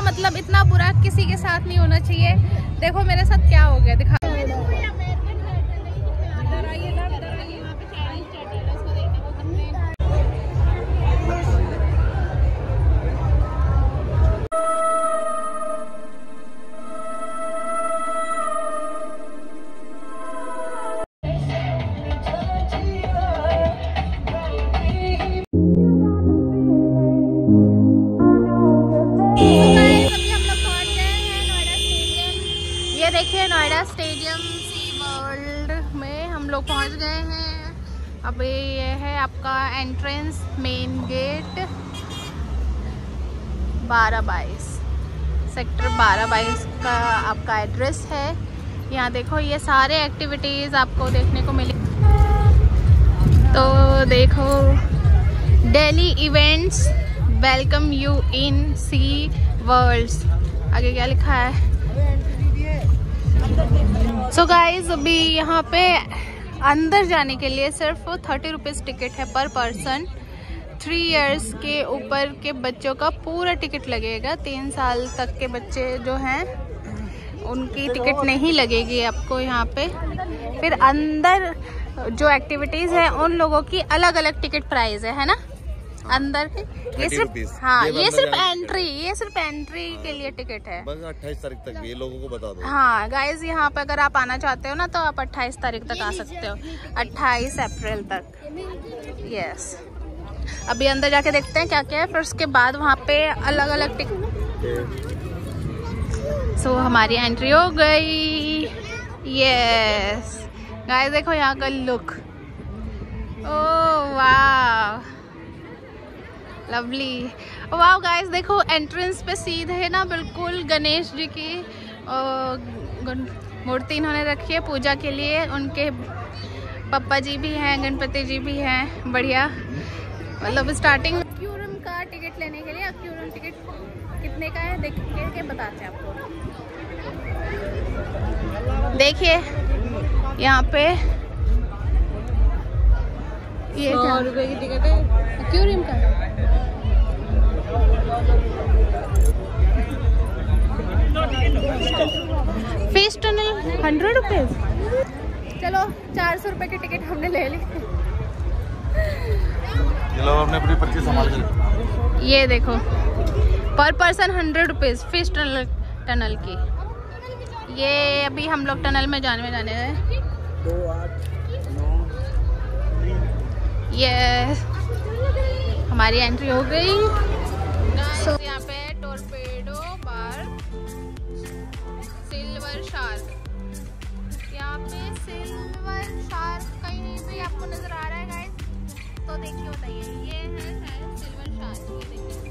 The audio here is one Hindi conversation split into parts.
मतलब इतना बुरा किसी के साथ नहीं होना चाहिए। देखो मेरे साथ क्या हो गया, दिखा। देखिए नोएडा स्टेडियम सी वर्ल्ड में हम लोग पहुंच गए हैं। अभी ये है आपका एंट्रेंस मेन गेट 1222 सेक्टर 1222 का आपका एड्रेस है। यहाँ देखो ये सारे एक्टिविटीज़ आपको देखने को मिले। तो देखो Delhi events welcome you in sea worlds, आगे क्या लिखा है। सो गाइज अभी यहाँ पे अंदर जाने के लिए सिर्फ 30 रुपीज़ टिकट है पर पर्सन। 3 इयर्स के ऊपर के बच्चों का पूरा टिकट लगेगा। 3 साल तक के बच्चे जो हैं उनकी टिकट नहीं लगेगी आपको यहाँ पे। फिर अंदर जो एक्टिविटीज़ है उन लोगों की अलग अलग टिकट प्राइस है ना अंदर के। ये सिर्फ ये सिर्फ एंट्री के लिए टिकट है। बस 28 तारीख तक ये लोगों को बता दो। हाँ गाइज यहाँ पे अगर आप आना चाहते हो ना तो आप 28 तारीख तक आ सकते हो, 28 अप्रैल तक। यस अभी अंदर जाके देखते हैं क्या क्या है, फिर उसके बाद वहाँ पे अलग अलग टिकट। सो हमारी एंट्री हो गई। यस गाइस देखो यहाँ का लुक, ओह वाह लवली। वाह गाइस देखो एंट्रेंस पे सीधे ना बिल्कुल गणेश जी की मूर्ति इन्होंने रखी है पूजा के लिए। उनके पप्पा जी भी हैं, गणपति जी भी हैं। बढ़िया मतलब स्टार्टिंग अक्यूरम का टिकट लेने के लिए। अक्यूरम टिकट कितने का है देख के बताते हैं आपको। देखिए यहाँ पे ये 100 रुपए की टिकट है अक्यूरम का। Fish tunnel 100 rupees. चलो 400 रुपए की टिकट हमने ले ली। चलो अपने पूरी 25 संभाल के। ये देखो पर पर्सन 100 रुपीज फिश टनल की। ये अभी हम लोग टनल में जाने हैं। 2 8 9 ये हमारी एंट्री हो गई। यहाँ पे टोरपेडो बार सिल्वर शार्क। यहाँ पे सिल्वर शार्क कहीं भी आपको नजर आ रहा है गाइस तो देखिए बताइए। ये है सिल्वर शार्क, ये देखिए।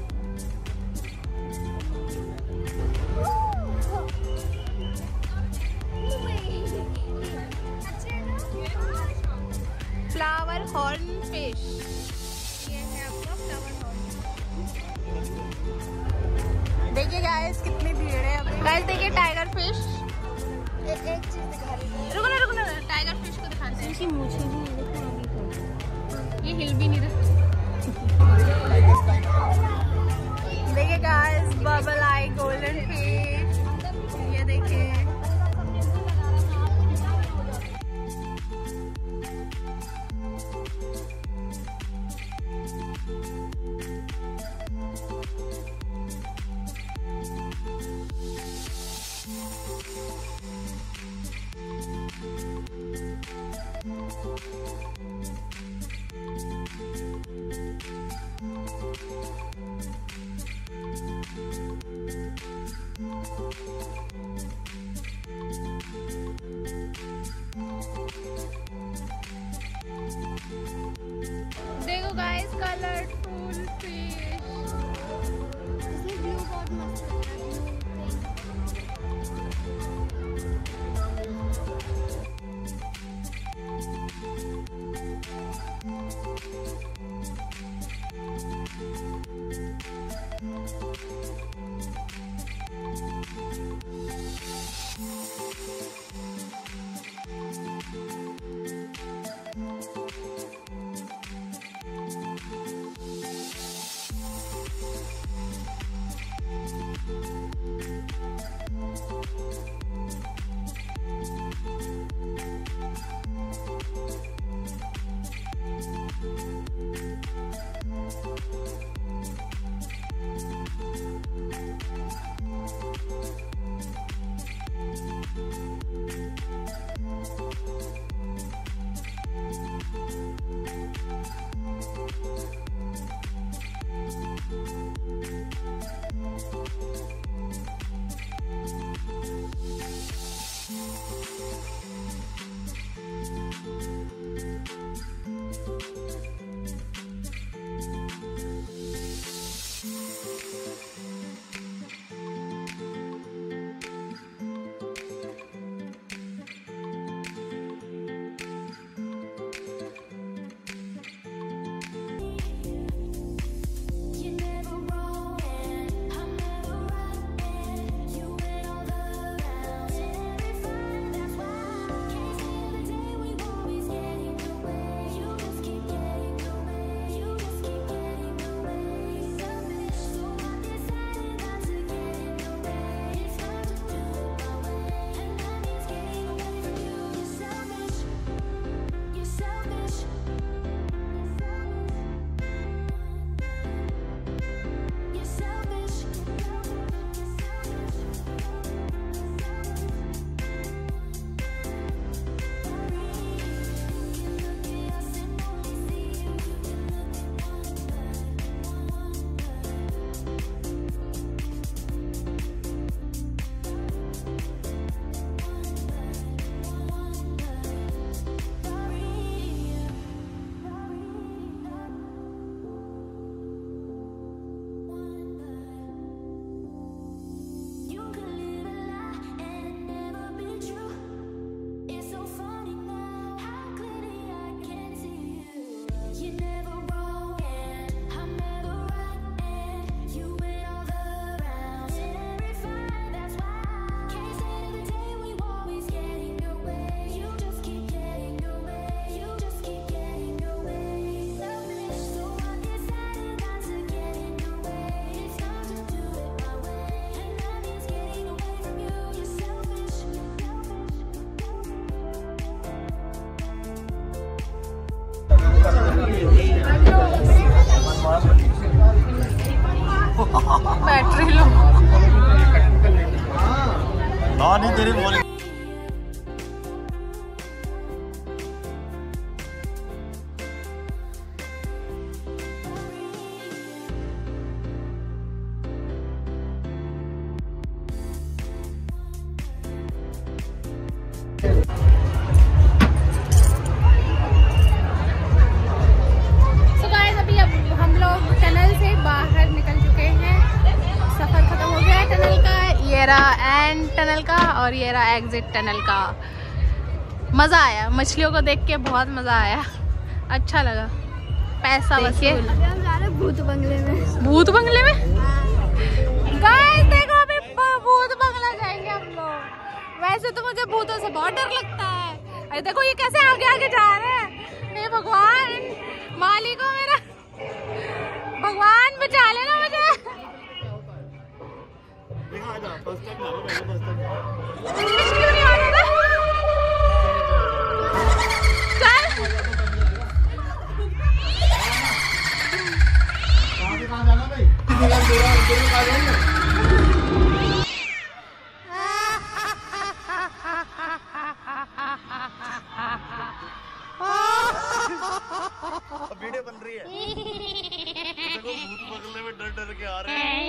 फ्लावर हॉर्न फिश, ये है आपका फ्लावर हॉर्न। देखिए गाइस कितनी भीड़ है अभी। गाइस देखिए टाइगर फिश। एक चीज दिखा रही है, रुको ना टाइगर फिश को दिखाते हैं। इसकी मूंछें भी ये हिल भी नहीं रहा। देखिए guys bubble eye golden fish, ये देखिए। Battery low. नहीं तेरी बोली। एंड टनल का और ये रहा एग्जिट टनल का। मज़ा आया, मछलियों को देख के बहुत मज़ा आया, अच्छा लगा। पैसा वसूल। भूत बंगले में। भूत बंगले में गाइस देखो, अभी भूत बंगला जाएंगे हम लोग। वैसे तो मुझे भूतों से बहुत डर लगता है। अरे देखो ये कैसे आगे आगे जा रहे हैं। हे भगवान, मालिको मेरा, भगवान बचा लेना मुझे। क्यों नहीं आ रहा था? वीडियो बन रही है। देखो भूत बंगले में डर डर के आ रहे हैं।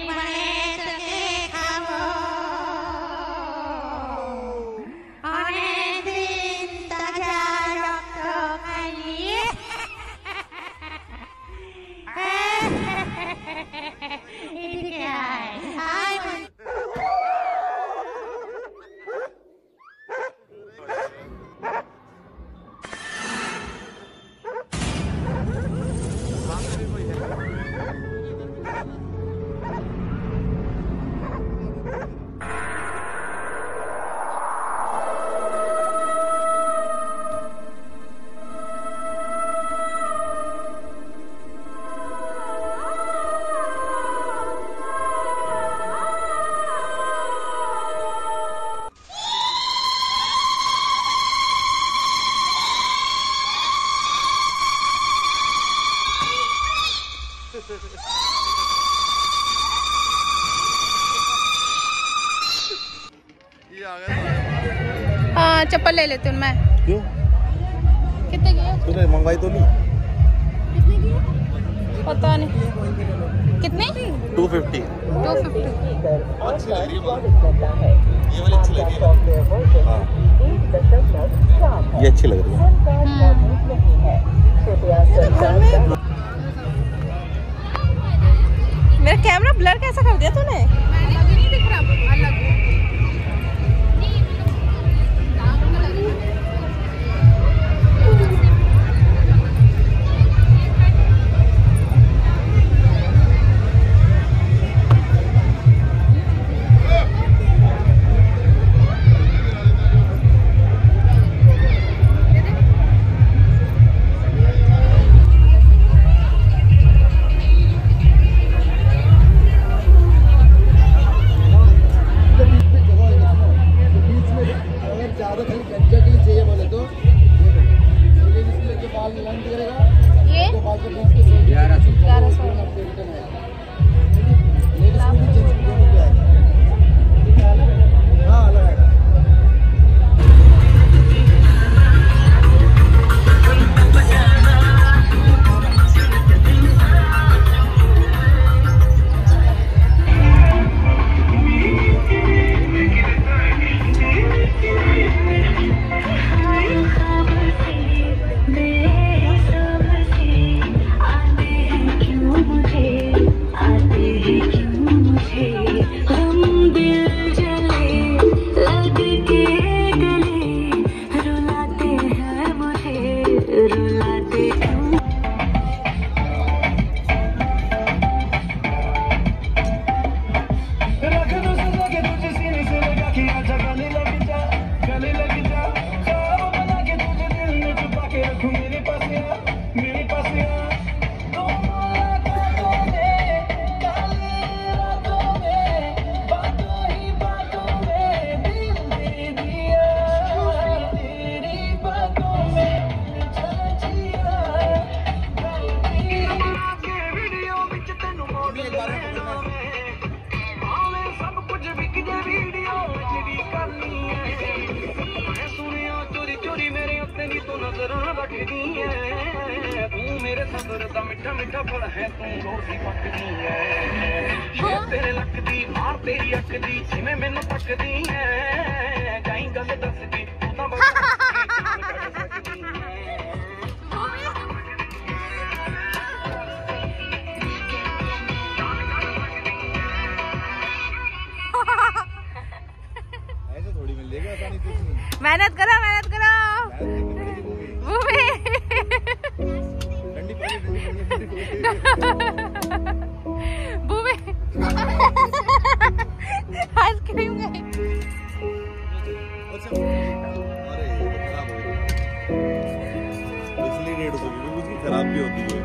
हाँ चप्पल ले लेती हूँ मैं। क्यों? कितने की है? तूने मंगवाई तो नहीं? कितने की है? पता नहीं कितने? 250। 250। अच्छी लग रही है, ये वाली अच्छी लग रही है। हाँ ये अच्छी लग रही है। मेरा कैमरा ब्लर कैसा कर दिया तूने? अलग नहीं दिख रहा, अलग। जरूर रखदी है तू मेरे सबर दा मिठा मिठा फल है तू रोटी पकदी है तेरे लक दी मार तेरी अख दी जिवें मैनू तकदी है जाई गल दसदी तू तां बस सकदी है ऐसे थोड़ी मिलेगा आसानी से नहीं। मेहनत करो भूमि। ठंडी पानी भूमि आइसक्रीम गई। अच्छा अरे ये तो खराब हो गई इसलिए रेड हो गई उसकी खराब भी होती है।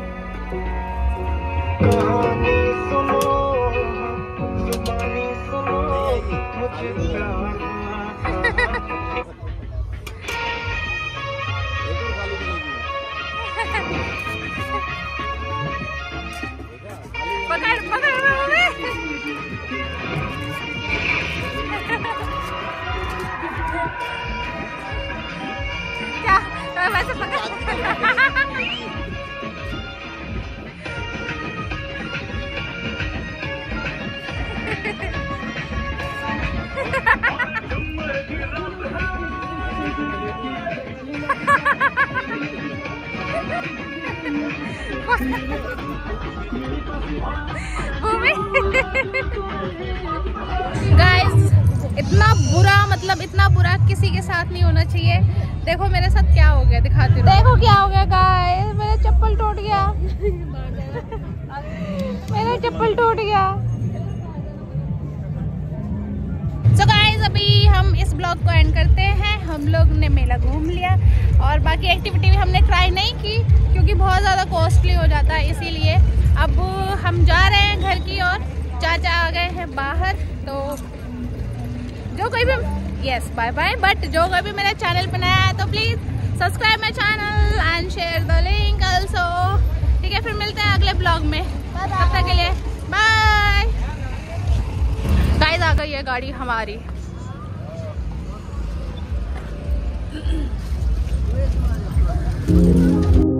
कहानी सुनो जुबानी सुनो मुझे पकड़ पकड़ क्या वैसे पकड़ गाइस इतना बुरा मतलब इतना बुरा किसी के साथ नहीं होना चाहिए। देखो मेरे साथ क्या हो गया, दिखाती हूँ। देखो क्या हो गया गाइस, मेरा चप्पल टूट गया। मेरा चप्पल टूट गया। So guys, अभी हम इस ब्लॉग को एंड करते हैं। हम लोग ने मेला घूम लिया और बाकी एक्टिविटी भी हमने ट्राई नहीं की क्योंकि बहुत ज़्यादा कॉस्टली हो जाता है, इसीलिए अब हम जा रहे हैं घर की ओर। चाचा आ गए हैं बाहर, तो जो कोई भी यस बाय बाय, बट जो कोई भी मेरे चैनल पे नया है तो please subscribe my channel and share the link also. ठीक है, फिर मिलते हैं अगले ब्लॉग में। तब तक के लिए बाय। गाइस आ गई है गाड़ी हमारी।